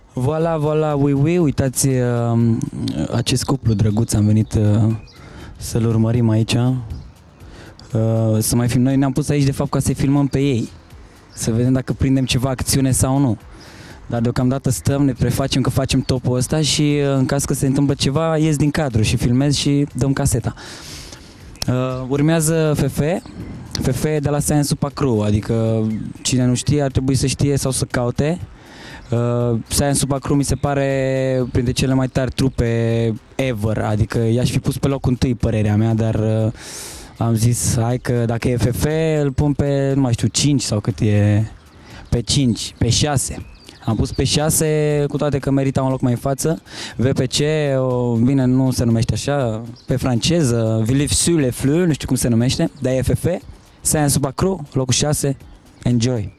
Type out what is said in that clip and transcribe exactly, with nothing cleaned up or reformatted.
Voilà, voilà, oui, oui, uitați uh, acest cuplu drăguț, am venit uh, să-l urmărim aici. Uh, să mai film. Noi ne-am pus aici de fapt ca să filmăm pe ei, să vedem dacă prindem ceva acțiune sau nu. Dar deocamdată stăm, ne prefacem că facem topul ăsta și în caz că se întâmplă ceva, ies din cadru și filmez și dăm caseta. Uh, urmează Fefe, Fefe de la Science Super Crew, adică cine nu știe ar trebui să știe sau să caute. Uh, Science Super Crew mi se pare printre cele mai tari trupe ever, adică i-aș fi pus pe locul întâi, părerea mea, dar uh, am zis hai că dacă e Fefe îl pun pe, nu mai știu, cinci sau cât e, pe cinci, pe șase. Am pus pe șase, cu toate că merita un loc mai în față. V P C, o, bine, nu se numește așa, pe franceză, Villef sur les Fleurs, nu știu cum se numește, dar e F F, Science Super Crew, locul șase, enjoy!